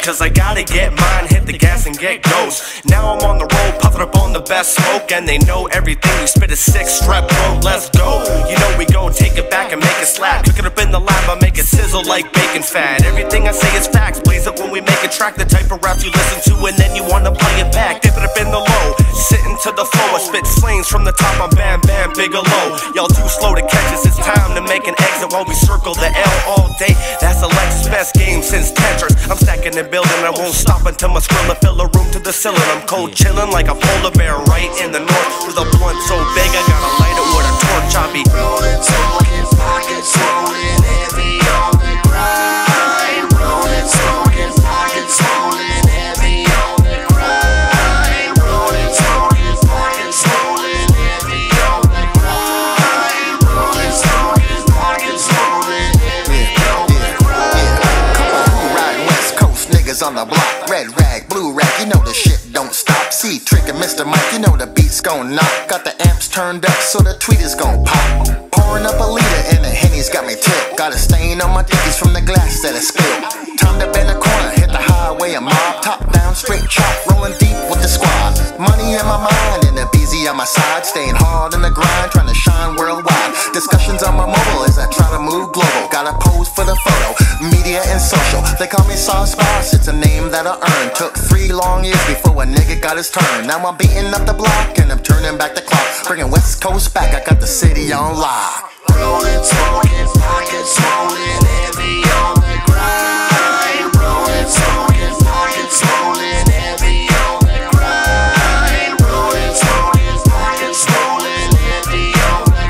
cause I gotta get mine, hit the gas and get ghost. Now I'm on the road, puffing up on the best smoke, and they know everything. We spit a 6-strap road, let's go. You know we go, take it back and make it slap. Cook it up in the lab, I make it sizzle like bacon fat. Everything I say is facts, blaze it when we make a track. The type of rap you listen to and then you wanna play it back. Dip it up in the low, sitting to the flow. I spit flames from the top, I'm Bam Bam Bigelow. Y'all too slow to catch us, it's time to make an exit while we circle the L all day. That's Alexa's best game since Tetris. I'm stacking and building, I won't stop until my skrilla fill a room to the ceiling. I'm cold chillin' like a polar bear right in the north, with a blunt so big I gotta light it with a torch. I be rolling, smoking, pockets swollen, heavy on the grind. Rolling, smoking, pockets swollen, heavy on the grind. Rolling, smoking, pockets swollen, heavy on the grind. Rolling, smoking, pockets swollen, heavy on the grind. Come on, who riding West Coast niggas on the block? Red rag, blue rag, you know the shit don't stop. CTRIK Mister Mike, you know the beat's gon' knock. Got the amps turned up so the tweet is gon' pop. Pouring up a liter and the Henny's got me tipped. Got a stain on my dickies from the glass that I spilled. Time to bend a corner, hit the highway and mob. Top down, straight chop, rolling deep with the squad. Money in my mind and the BZ on my side. Staying hard in the grind, trying to shine worldwide. Discussions on my mobile as I try to move global. Gotta pose for the photo, media and social. They call me Sauce Boss, it's a name that I earned. Took 3 long years before a nigga got his turn. Now I'm beating up the block and I'm turning back the clock. Bringing West Coast back, I got the city on lock. Rolling, smoking, pockets swollen, heavy on the grind. Rolling, smoking, pockets swollen, heavy on the grind. Rolling, smoking, pockets swollen, heavy on the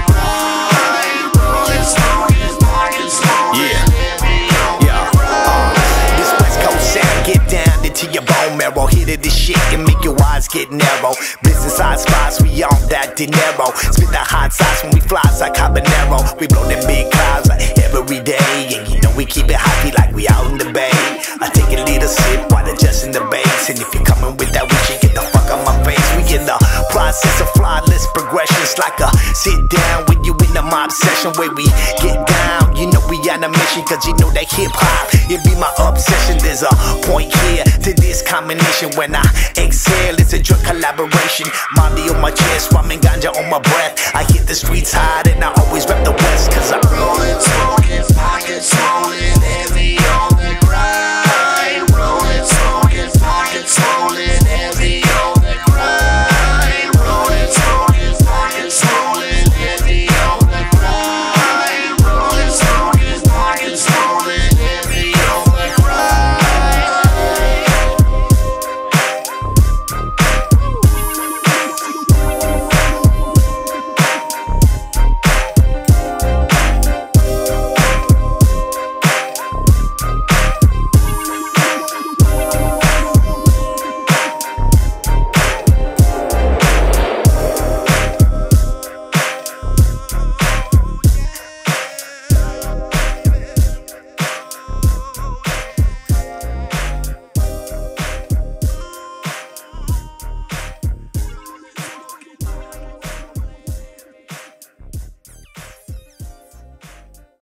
grind. Rolling, smoking, pockets swollen, heavy on the grind. This West Coast sound, get down into your bone marrow. Hit of this shit and make your eyes get narrow. Business high spots, we on that dinero. Spit the hot sauce when we fly like habanero. We blow them big clouds like every day, and you know we keep it hockey like we out in the bay. I take a little sip while adjusting the bass, and if you're coming with that, we should get the fuck out my face. We get the process of flawless progressions like a sit down when you in the mob session where we get down. You know we on a mission, cause you know that hip hop, it be my obsession. There's a point here to this combination. When I exhale, it's a drug collaboration. Molly on my chest, rhyming ganja on my breath. I hit the streets hard and I always rep the West, cause I'm rolling, smoking, pockets swollen.